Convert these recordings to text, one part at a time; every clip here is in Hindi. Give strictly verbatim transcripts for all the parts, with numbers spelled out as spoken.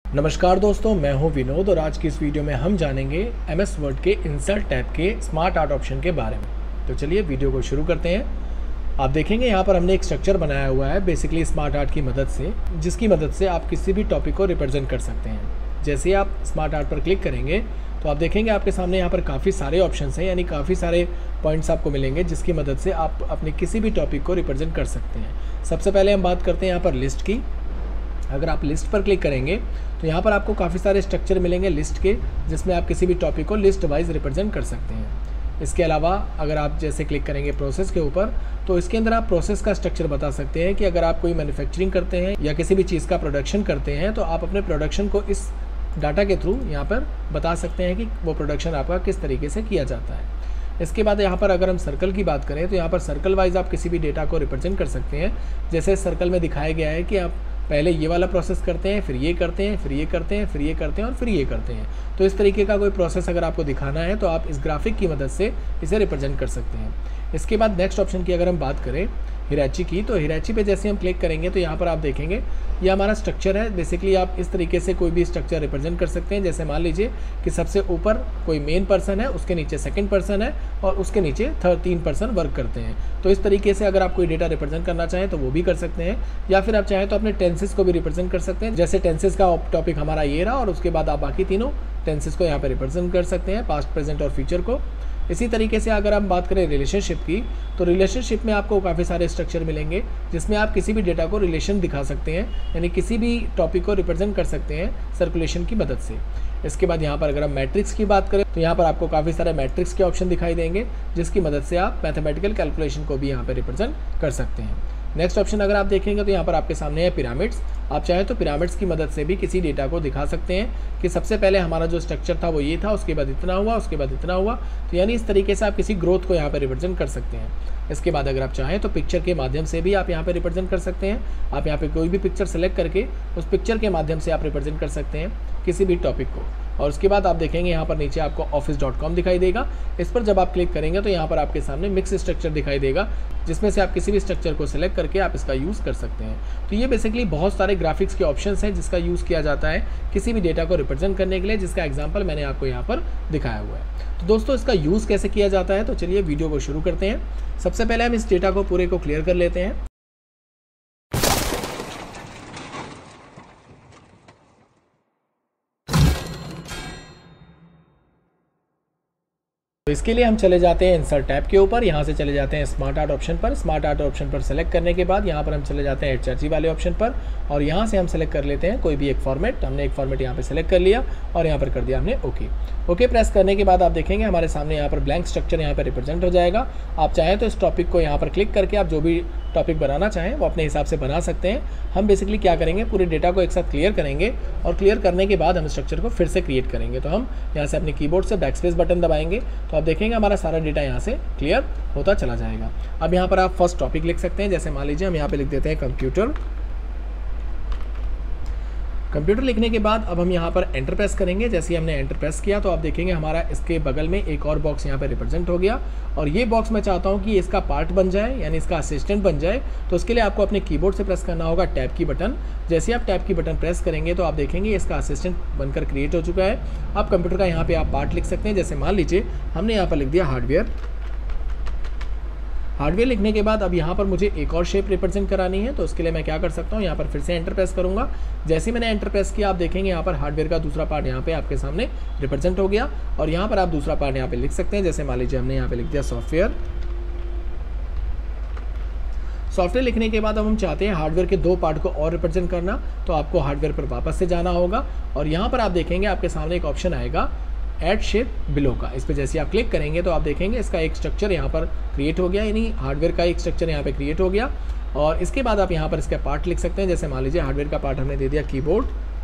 नमस्कार दोस्तों, मैं हूं विनोद और आज की इस वीडियो में हम जानेंगे एम एस वर्ड के इंसर्ट टैब के स्मार्ट आर्ट ऑप्शन के बारे में। तो चलिए वीडियो को शुरू करते हैं। आप देखेंगे यहाँ पर हमने एक स्ट्रक्चर बनाया हुआ है बेसिकली स्मार्ट आर्ट की मदद से, जिसकी मदद से आप किसी भी टॉपिक को रिप्रेजेंट कर सकते हैं। जैसे ही आप स्मार्ट आर्ट पर क्लिक करेंगे तो आप देखेंगे आपके सामने यहाँ पर काफ़ी सारे ऑप्शंस हैं, यानी काफ़ी सारे पॉइंट्स आपको मिलेंगे जिसकी मदद से आप अपने किसी भी टॉपिक को रिप्रेजेंट कर सकते हैं। सबसे पहले हम बात करते हैं यहाँ पर लिस्ट की। अगर आप लिस्ट पर क्लिक करेंगे तो यहाँ पर आपको काफ़ी सारे स्ट्रक्चर मिलेंगे लिस्ट के, जिसमें आप किसी भी टॉपिक को लिस्ट वाइज रिप्रेजेंट कर सकते हैं। इसके अलावा अगर आप जैसे क्लिक करेंगे प्रोसेस के ऊपर तो इसके अंदर आप प्रोसेस का स्ट्रक्चर बता सकते हैं कि अगर आप कोई मैन्युफैक्चरिंग करते हैं या किसी भी चीज़ का प्रोडक्शन करते हैं तो आप अपने प्रोडक्शन को इस डाटा के थ्रू यहाँ पर बता सकते हैं कि वो प्रोडक्शन आपका किस तरीके से किया जाता है। इसके बाद यहाँ पर अगर हम सर्कल की बात करें तो यहाँ पर सर्कल वाइज आप किसी भी डेटा को रिप्रेजेंट कर सकते हैं। जैसे सर्कल में दिखाया गया है कि आप पहले ये वाला प्रोसेस करते हैं, फिर ये करते हैं, फिर ये करते हैं, फिर ये करते हैं और फिर ये करते हैं। तो इस तरीके का कोई प्रोसेस अगर आपको दिखाना है तो आप इस ग्राफिक की मदद से इसे रिप्रेजेंट कर सकते हैं। इसके बाद नेक्स्ट ऑप्शन की अगर हम बात करें हिराची की, तो हिराची पे जैसे हम क्लिक करेंगे तो यहाँ पर आप देखेंगे ये हमारा स्ट्रक्चर है। बेसिकली आप इस तरीके से कोई भी स्ट्रक्चर रिप्रेजेंट कर सकते हैं। जैसे मान लीजिए कि सबसे ऊपर कोई मेन पर्सन है, उसके नीचे सेकंड पर्सन है और उसके नीचे थर्ड तीन पर्सन वर्क करते हैं। तो इस तरीके से अगर आप कोई डेटा रिप्रेजेंट करना चाहें तो वो भी कर सकते हैं, या फिर आप चाहें तो अपने टेंसेस को भी रिप्रेजेंट कर सकते हैं। जैसे टेंसेस का टॉपिक हमारा ये रहा और उसके बाद आप बाकी तीनों टेंसेस को यहाँ पर रिप्रेजेंट कर सकते हैं, पास्ट, प्रेजेंट और फ्यूचर को। इसी तरीके से अगर हम बात करें रिलेशनशिप की, तो रिलेशनशिप में आपको काफ़ी सारे स्ट्रक्चर मिलेंगे जिसमें आप किसी भी डेटा को रिलेशन दिखा सकते हैं, यानी किसी भी टॉपिक को रिप्रेजेंट कर सकते हैं सर्कुलेशन की मदद से। इसके बाद यहाँ पर अगर हम मैट्रिक्स की बात करें तो यहाँ पर आपको काफ़ी सारे मैट्रिक्स के ऑप्शन दिखाई देंगे जिसकी मदद से आप मैथमेटिकल कैलकुलेशन को भी यहाँ पर रिप्रेजेंट कर सकते हैं। नेक्स्ट ऑप्शन अगर आप देखेंगे तो यहाँ पर आपके सामने है पिरामिड्स। आप चाहें तो पिरामिड्स की मदद से भी किसी डेटा को दिखा सकते हैं कि सबसे पहले हमारा जो स्ट्रक्चर था वो ये था, उसके बाद इतना हुआ, उसके बाद इतना हुआ। तो यानी इस तरीके से आप किसी ग्रोथ को यहाँ पर रिप्रेजेंट कर सकते हैं। इसके बाद अगर आप चाहें तो पिक्चर के माध्यम से भी आप यहाँ पर रिप्रेजेंट कर सकते हैं। आप यहाँ पर कोई भी पिक्चर सेलेक्ट करके उस पिक्चर के माध्यम से आप रिप्रेजेंट कर सकते हैं किसी भी टॉपिक को। और उसके बाद आप देखेंगे यहाँ पर नीचे आपको ऑफिस डॉट कॉम दिखाई देगा। इस पर जब आप क्लिक करेंगे तो यहाँ पर आपके सामने मिक्स स्ट्रक्चर दिखाई देगा, जिसमें से आप किसी भी स्ट्रक्चर को सिलेक्ट करके आप इसका यूज़ कर सकते हैं। तो ये बेसिकली बहुत सारे ग्राफिक्स के ऑप्शंस हैं जिसका यूज़ किया जाता है किसी भी डेटा को रिप्रेजेंट करने के लिए, जिसका एग्जाम्पल मैंने आपको यहाँ पर दिखाया हुआ है। तो दोस्तों इसका यूज़ कैसे किया जाता है, तो चलिए वीडियो को शुरू करते हैं। सबसे पहले हम इस डेटा को पूरे को क्लियर कर लेते हैं। तो इसके लिए हम चले जाते हैं इंसर्ट टैब के ऊपर, यहाँ से चले जाते हैं स्मार्ट आर्ट ऑप्शन पर। स्मार्ट आर्ट ऑप्शन पर सेलेक्ट करने के बाद यहाँ पर हम चले जाते हैं एचआरजी वाले ऑप्शन पर और यहाँ से हम सेलेक्ट कर लेते हैं कोई भी एक फॉर्मेट। हमने एक फॉर्मेट यहाँ पे सेलेक्ट कर लिया और यहाँ पर कर दिया हमने ओके। ओके प्रेस करने के बाद आप देखेंगे हमारे सामने यहाँ पर ब्लैंक स्ट्रक्चर यहाँ पर रिप्रेजेंट हो जाएगा। आप चाहें तो इस टॉपिक को यहाँ पर क्लिक करके आप जो भी टॉपिक बनाना चाहें वो अपने हिसाब से बना सकते हैं। हम बेसिकली क्या करेंगे, पूरे डेटा को एक साथ क्लियर करेंगे और क्लियर करने के बाद हम स्ट्रक्चर को फिर से क्रिएट करेंगे। तो हम यहाँ से अपने कीबोर्ड से बैकस्पेस बटन दबाएंगे तो आप देखेंगे हमारा सारा डेटा यहाँ से क्लियर होता चला जाएगा। अब यहाँ पर आप फर्स्ट टॉपिक लिख सकते हैं। जैसे मान लीजिए हम यहाँ पे लिख देते हैं कंप्यूटर। कंप्यूटर लिखने के बाद अब हम यहाँ पर एंटर प्रेस करेंगे। जैसे ही हमने एंटर प्रेस किया तो आप देखेंगे हमारा इसके बगल में एक और बॉक्स यहाँ पे रिप्रेजेंट हो गया और ये बॉक्स मैं चाहता हूँ कि इसका पार्ट बन जाए, यानी इसका असिस्टेंट बन जाए। तो उसके लिए आपको अपने कीबोर्ड से प्रेस करना होगा टैब की बटन। जैसे आप टैब की बटन प्रेस करेंगे तो आप देखेंगे इसका असिस्टेंट बनकर क्रिएट हो चुका है। अब कंप्यूटर का यहाँ पर आप पार्ट लिख सकते हैं। जैसे मान लीजिए हमने यहाँ पर लिख दिया हार्डवेयर। हार्डवेयर लिखने के बाद अब यहाँ पर मुझे एक और शेप रिप्रेजेंट करानी है, तो उसके लिए मैं क्या कर सकता हूँ, यहाँ पर फिर से एंटर प्रेस करूँगा। जैसे ही मैंने एंटर प्रेस किया आप देखेंगे यहाँ पर हार्डवेयर का दूसरा पार्ट यहाँ पे आपके सामने रिप्रेजेंट हो गया और यहाँ पर आप दूसरा पार्ट यहाँ पे लिख सकते हैं। जैसे मान लीजिए हमने यहाँ पे लिख दिया सॉफ्टवेयर। सॉफ्टवेयर लिखने के बाद अब हम चाहते हैं हार्डवेयर के दो पार्ट को और रिप्रेजेंट करना, तो आपको हार्डवेयर पर वापस से जाना होगा और यहाँ पर आप देखेंगे आपके सामने एक ऑप्शन आएगा ऐड शेप बिलो का। इस पर जैसे आप क्लिक करेंगे तो आप देखेंगे इसका एक स्ट्रक्चर यहाँ पर क्रिएट हो गया, यानी हार्डवेयर का एक स्ट्रक्चर यहाँ पे क्रिएट हो गया। और इसके बाद आप यहाँ पर इसका पार्ट लिख सकते हैं। जैसे मान लीजिए हार्डवेयर का पार्ट हमने दे दिया कीबोर्ड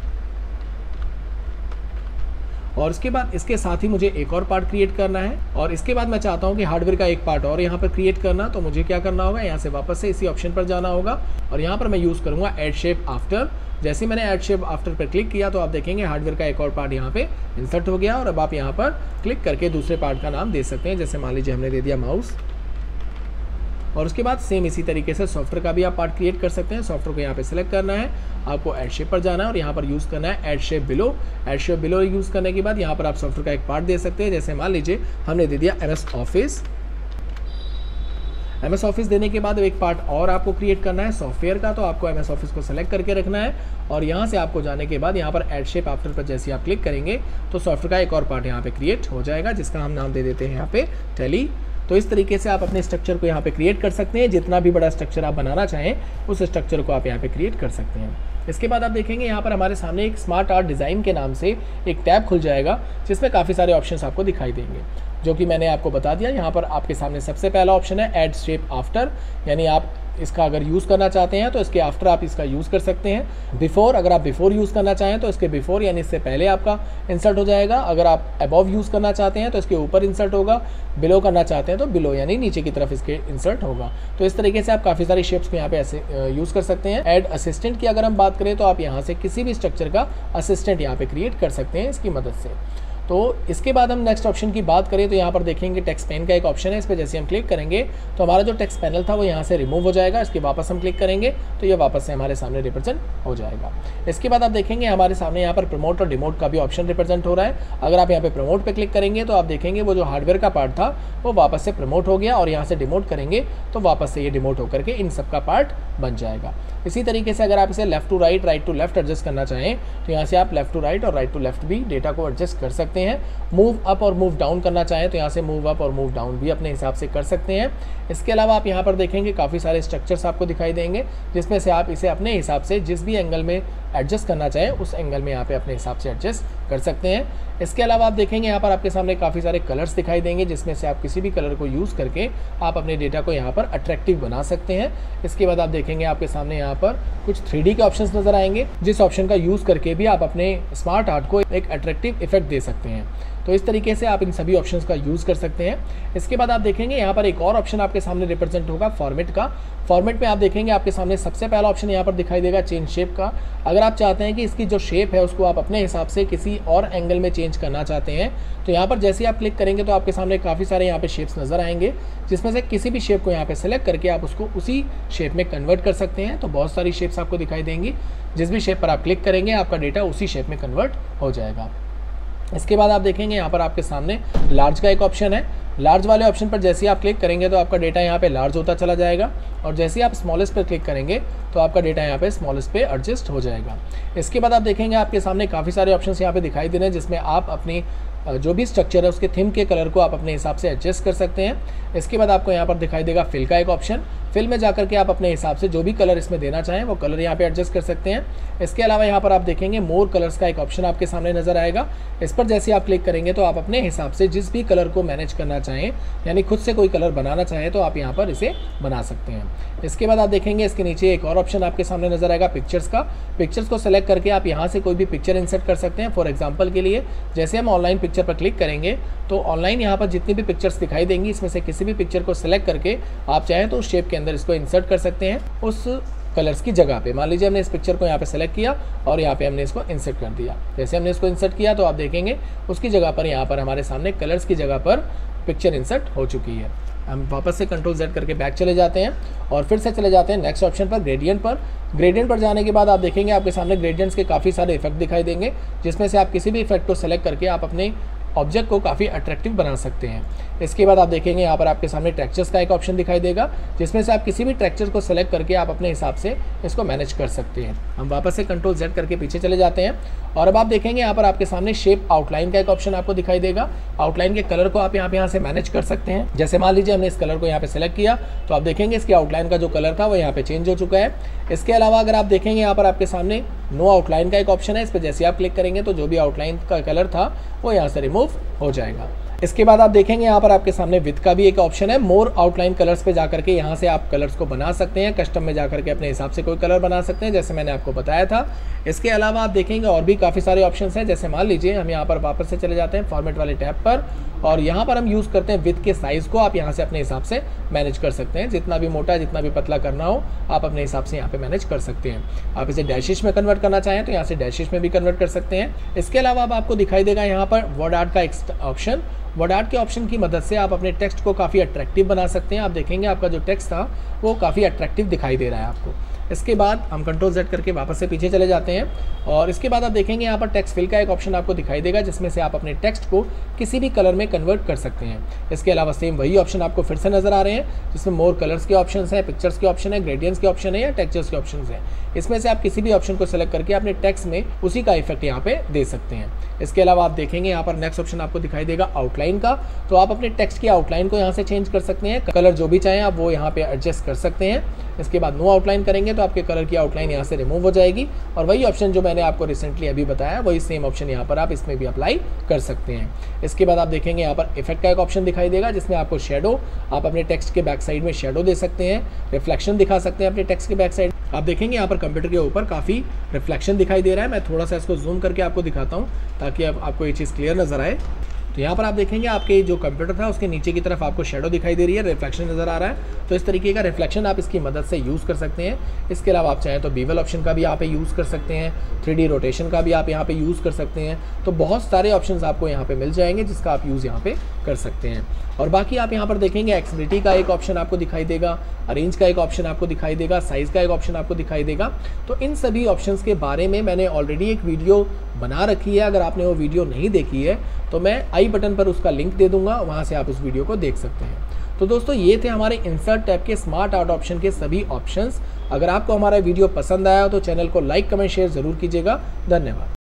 और इसके बाद इसके साथ ही मुझे एक और पार्ट क्रिएट करना है और इसके बाद मैं चाहता हूँ कि हार्डवेयर का एक पार्ट और यहाँ पर क्रिएट करना। तो मुझे क्या करना होगा, यहाँ से वापस से इसी ऑप्शन पर जाना होगा और यहाँ पर मैं यूज़ करूँगा ऐड शेप आफ्टर। जैसे मैंने ऐड शेप आफ्टर पर क्लिक किया तो आप देखेंगे हार्डवेयर का एक और पार्ट यहाँ पे इंसर्ट हो गया और अब आप यहाँ पर क्लिक करके दूसरे पार्ट का नाम दे सकते हैं। जैसे मान लीजिए हमने दे दिया माउस। और उसके बाद सेम इसी तरीके से सॉफ्टवेयर का भी आप पार्ट क्रिएट कर सकते हैं। सॉफ्टवेयर को यहाँ पे सिलेक्ट करना है, आपको ऐड शेप पर जाना है और यहाँ पर यूज़ करना है add shape below. Add shape below use करने के बाद यहाँ पर आप सॉफ्टवेयर का एक पार्ट दे सकते हैं। जैसे मान लीजिए हमने दे दिया M S office. M S office देने के बाद एक पार्ट और आपको क्रिएट करना है सॉफ्टवेयर का, तो आपको एम एस ऑफिस को सेलेक्ट करके रखना है और यहाँ से आपको जाने के बाद यहाँ पर ऐड शेप आफ्टर पर जैसे आप क्लिक करेंगे तो सॉफ्टवेयर का एक और पार्ट यहाँ पे क्रिएट हो जाएगा, जिसका हम नाम दे देते हैं यहाँ पे टैली। तो इस तरीके से आप अपने स्ट्रक्चर को यहाँ पे क्रिएट कर सकते हैं। जितना भी बड़ा स्ट्रक्चर आप बनाना चाहें उस स्ट्रक्चर को आप यहाँ पे क्रिएट कर सकते हैं। इसके बाद आप देखेंगे यहाँ पर हमारे सामने एक स्मार्ट आर्ट डिज़ाइन के नाम से एक टैब खुल जाएगा, जिसमें काफ़ी सारे ऑप्शंस आपको दिखाई देंगे, जो कि मैंने आपको बता दिया। यहाँ पर आपके सामने सबसे पहला ऑप्शन है ऐड शेप आफ्टर, यानी आप इसका अगर यूज़ करना चाहते हैं तो इसके आफ्टर आप इसका यूज़ कर सकते हैं। बिफोर, अगर आप बिफोर यूज़ करना चाहें तो इसके बिफोर यानी इससे पहले आपका इंसर्ट हो जाएगा। अगर आप अबव यूज़ करना चाहते हैं तो इसके ऊपर इंसर्ट होगा। बिलो करना चाहते हैं तो बिलो यानी नीचे की तरफ इसके इंसर्ट होगा। तो इस तरीके से आप काफ़ी सारी शेप्स को यहाँ पे ऐसे यूज़ कर सकते हैं। ऐड असिस्टेंट की अगर हम बात करें तो आप यहाँ से किसी भी स्ट्रक्चर का असिस्टेंट यहाँ पे क्रिएट कर सकते हैं इसकी मदद से। तो इसके बाद हम नेक्स्ट ऑप्शन की बात करें तो यहाँ पर देखेंगे टेक्स्ट पेन का एक ऑप्शन है। इस पर जैसे हम क्लिक करेंगे तो हमारा जो टेक्स्ट पैनल था वो यहाँ से रिमूव हो जाएगा। इसके वापस हम क्लिक करेंगे तो ये वापस से हमारे सामने रिप्रेजेंट हो जाएगा। इसके बाद आप देखेंगे हमारे सामने यहाँ पर प्रमोट और डिमोट का भी ऑप्शन रिप्रेजेंट हो रहा है। अगर आप यहाँ पे प्रमोट पे क्लिक करेंगे तो आप देखेंगे वो जो हार्डवेयर का पार्ट था वो वापस से प्रमोट हो गया और यहाँ से डिमोट करेंगे तो वापस से ये डिमोट होकर के इन सब का पार्ट बन जाएगा। इसी तरीके से अगर आप इसे left to right, right to left adjust करना चाहें तो यहाँ से आप लेफ्ट टू राइट और राइट टू लेफ्ट भी डेटा को एडजस्ट कर सकते हैं। मूव अप और मूव डाउन करना चाहें तो यहाँ से मूव अप और मूव डाउन भी अपने हिसाब से कर सकते हैं। इसके अलावा आप यहाँ पर देखेंगे काफ़ी सारे स्ट्रक्चर्स आपको दिखाई देंगे, जिसमें से आप इसे अपने हिसाब से जिस भी एंगल में एडजस्ट करना चाहें उस एंगल में यहाँ पे अपने हिसाब से एडजस्ट कर सकते हैं। इसके अलावा आप देखेंगे यहाँ पर आपके सामने काफ़ी सारे कलर्स दिखाई देंगे, जिसमें से आप किसी भी कलर को यूज़ करके आप अपने डेटा को यहाँ पर अट्रैक्टिव बना सकते हैं। इसके बाद आप देखेंगे आपके सामने यहाँ पर कुछ थ्री डी के ऑप्शंस नज़र आएंगे, जिस ऑप्शन का यूज़ करके भी आप अपने स्मार्ट आर्ट को एक अट्रैक्टिव इफेक्ट दे सकते हैं। तो इस तरीके से आप इन सभी ऑप्शंस का यूज़ कर सकते हैं। इसके बाद आप देखेंगे यहाँ पर एक और ऑप्शन आपके सामने रिप्रेजेंट होगा फॉर्मेट का। फॉर्मेट में आप देखेंगे आपके सामने सबसे पहला ऑप्शन यहाँ पर दिखाई देगा चेंज शेप का। अगर आप चाहते हैं कि इसकी जो शेप है उसको आप अपने हिसाब से किसी और एंगल में चेंज करना चाहते हैं तो यहाँ पर जैसे ही आप क्लिक करेंगे तो आपके सामने काफ़ी सारे यहाँ पे शेप्स नज़र आएंगे, जिसमें से किसी भी शेप को यहाँ पे सेलेक्ट करके आप उसको उसी शेप में कन्वर्ट कर सकते हैं। तो बहुत सारी शेप्स आपको दिखाई देंगी, जिस भी शेप पर आप क्लिक करेंगे आपका डेटा उसी शेप में कन्वर्ट हो जाएगा। इसके बाद आप देखेंगे यहाँ पर आपके सामने लार्ज का एक ऑप्शन है। लार्ज वाले ऑप्शन पर जैसे ही आप क्लिक करेंगे तो आपका डेटा यहाँ पे लार्ज होता चला जाएगा और जैसे ही आप स्मॉलेस्ट पर क्लिक करेंगे तो आपका डेटा यहाँ पे स्मॉलेस्ट पे एडजस्ट हो जाएगा। इसके बाद आप देखेंगे आपके सामने काफ़ी सारे ऑप्शंस यहाँ पे दिखाई दे रहे हैं, जिसमें आप अपनी जो भी स्ट्रक्चर है उसके थीम के कलर को आप अपने हिसाब से एडजस्ट कर सकते हैं। इसके बाद आपको यहाँ पर दिखाई देगा फिल का एक ऑप्शन। फिल में जाकर के आप अपने हिसाब से जो भी कलर इसमें देना चाहें वो कलर यहाँ पे एडजस्ट कर सकते हैं। इसके अलावा यहाँ पर आप देखेंगे मोर कलर्स का एक ऑप्शन आपके सामने नज़र आएगा। इस पर जैसे आप क्लिक करेंगे तो आप अपने हिसाब से जिस भी कलर को मैनेज करना चाहें, यानी खुद से कोई कलर बनाना चाहें तो आप यहाँ पर इसे बना सकते हैं। इसके बाद आप देखेंगे इसके नीचे एक और ऑप्शन आपके सामने नज़र आएगा पिक्चर्स का। पिक्चर्स को सेलेक्ट करके आप यहाँ से कोई भी पिक्चर इंसर्ट कर सकते हैं। फॉर एग्जाम्पल के लिए जैसे हम ऑनलाइन पिक्चर पर क्लिक करेंगे तो ऑनलाइन यहाँ पर जितनी भी पिक्चर्स दिखाई देंगी इसमें से किसी भी पिक्चर को सेलेक्ट करके आप चाहें तो उस शेप के अंदर इसको इंसर्ट कर सकते हैं उस कलर्स की जगह पे। मान लीजिए हमने इस पिक्चर को यहाँ पे सेलेक्ट किया और यहाँ पे हमने इसको इंसर्ट कर दिया। जैसे हमने इसको इंसर्ट किया तो आप देखेंगे उसकी जगह पर यहाँ पर हमारे सामने कलर्स की जगह पर पिक्चर इंसर्ट हो चुकी है। हम वापस से कंट्रोल जेड करके बैक चले जाते हैं और फिर से चले जाते हैं नेक्स्ट ऑप्शन पर ग्रेडियंट पर। ग्रेडियंट पर जाने के बाद आप देखेंगे आपके सामने ग्रेडियंट्स के काफ़ी सारे इफेक्ट दिखाई देंगे, जिसमें से आप किसी भी इफेक्ट को सेलेक्ट करके आप अपने ऑब्जेक्ट को काफ़ी अट्रैक्टिव बना सकते हैं। इसके बाद आप देखेंगे यहाँ पर आपके सामने टेक्सचर्स का एक ऑप्शन दिखाई देगा, जिसमें से आप किसी भी टेक्सचर को सेलेक्ट करके आप अपने हिसाब से इसको मैनेज कर सकते हैं। हम वापस से कंट्रोल जेड करके पीछे चले जाते हैं और अब आप देखेंगे यहाँ पर आपके सामने शेप आउटलाइन का एक ऑप्शन आपको दिखाई देगा। आउटलाइन के कलर को आप यहाँ पे यहाँ से मैनेज कर सकते हैं। जैसे मान लीजिए हमने इस कलर को यहाँ पे सेलेक्ट किया तो आप देखेंगे इसकी आउटलाइन का जो कलर था वो यहाँ पे चेंज हो चुका है। इसके अलावा अगर आप देखेंगे यहाँ पर आपके सामने नो आउटलाइन का एक ऑप्शन है। इस पर जैसे आप क्लिक करेंगे तो जो भी आउटलाइन का कलर था वो यहाँ से रिमूव हो जाएगा। इसके बाद आप देखेंगे यहाँ पर आपके सामने विथ का भी एक ऑप्शन है। मोर आउटलाइन कलर्स पे जाकर के यहाँ से आप कलर्स को बना सकते हैं। कस्टम में जाकर के अपने हिसाब से कोई कलर बना सकते हैं, जैसे मैंने आपको बताया था। इसके अलावा आप देखेंगे और भी काफ़ी सारे ऑप्शंस हैं। जैसे मान लीजिए हम यहाँ पर वापस से चले जाते हैं फॉर्मेट वाले टैब पर और यहाँ पर हम यूज़ करते हैं विथ के साइज़ को। आप यहाँ से अपने हिसाब से मैनेज कर सकते हैं, जितना भी मोटा जितना भी पतला करना हो आप अपने हिसाब से यहाँ पे मैनेज कर सकते हैं। आप इसे डैशिश में कन्वर्ट करना चाहें तो यहाँ से डैशिश में भी कन्वर्ट कर सकते हैं। इसके अलावा अब आपको दिखाई देगा यहाँ पर वर्ड आर्ट का एक ऑप्शन, वर्ड आर्ट के ऑप्शन की मदद से आप अपने टेक्स्ट को काफ़ी अट्रैक्टिव बना सकते हैं। आप देखेंगे आपका जो टेक्स्ट था वो काफ़ी अट्रैक्टिव दिखाई दे रहा है आपको। इसके बाद हम कंट्रोल जेड करके वापस से पीछे चले जाते हैं और इसके बाद आप देखेंगे यहाँ पर टेक्स्ट फिल का एक ऑप्शन आपको दिखाई देगा, जिसमें से आप अपने टेक्स्ट को किसी भी कलर में कन्वर्ट कर सकते हैं। इसके अलावा सेम वही ऑप्शन आपको फिर से नजर आ रहे हैं, जिसमें मोर कलर्स के ऑप्शन हैं, पिक्चर्स के ऑप्शन है, ग्रेडियंट्स के ऑप्शन है या टेक्सचर्स के ऑप्शन हैं। इसमें से आप किसी भी ऑप्शन को सेलेक्ट करके अपने टेक्स्ट में उसी का इफेक्ट यहाँ पे दे सकते हैं। इसके अलावा आप देखेंगे यहाँ पर नेक्स्ट ऑप्शन आपको दिखाई देगा आउटलाइन का, तो आप अपने टेक्स्ट की आउटलाइन को यहाँ से चेंज कर सकते हैं। कलर जो भी चाहें आप वो यहाँ पे एडजस्ट कर सकते हैं। इसके बाद नो आउटलाइन करेंगे तो आपके कलर की आउटलाइन यहाँ से रिमूव हो जाएगी और वही ऑप्शन जो मैंने आपको रिसेंटली अभी बताया वही सेम ऑप्शन यहाँ पर आप इसमें भी अप्लाई कर सकते हैं। इसके बाद आप देखेंगे यहाँ पर इफेक्ट का एक ऑप्शन दिखाई देगा, जिसमें आपको शेडो, आप अपने टेक्स्ट के बैक साइड में शेडो दे सकते हैं, रिफ्लेक्शन दिखा सकते हैं अपने टेक्स्ट के बैक साइड। आप देखेंगे यहाँ पर कंप्यूटर के ऊपर काफ़ी रिफ्लेक्शन दिखाई दे रहा है। मैं थोड़ा सा इसको जूम करके आपको दिखाता हूँ ताकि अब आपको ये चीज़ क्लियर नजर आए। तो यहाँ पर आप देखेंगे आपके जो कंप्यूटर था उसके नीचे की तरफ आपको शेडो दिखाई दे रही है, रिफ्लेक्शन नजर आ रहा है। तो इस तरीके का रिफ्लेक्शन आप इसकी मदद से यूज़ कर सकते हैं। इसके अलावा आप चाहें तो बीवल ऑप्शन का भी यहाँ पे यूज़ कर सकते हैं, थ्री डी रोटेशन का भी आप यहाँ पे यूज़ कर सकते हैं। तो बहुत सारे ऑप्शंस आपको यहाँ पे मिल जाएंगे जिसका आप यूज़ यहाँ पे कर सकते हैं। और बाकी आप यहाँ पर देखेंगे एक्सप्रेसिविटी का एक ऑप्शन आपको दिखाई देगा, अरेंज का एक ऑप्शन आपको दिखाई देगा, साइज़ का एक ऑप्शन आपको दिखाई देगा। तो इन सभी ऑप्शंस के बारे में मैंने ऑलरेडी एक वीडियो बना रखी है। अगर आपने वो वीडियो नहीं देखी है तो मैं आई बटन पर उसका लिंक दे दूंगा, वहाँ से आप उस वीडियो को देख सकते हैं। तो दोस्तों ये थे हमारे इंसर्ट टैब के स्मार्ट आर्ट ऑप्शन के सभी ऑप्शंस। अगर आपको हमारा वीडियो पसंद आया तो चैनल को लाइक कमेंट शेयर ज़रूर कीजिएगा। धन्यवाद।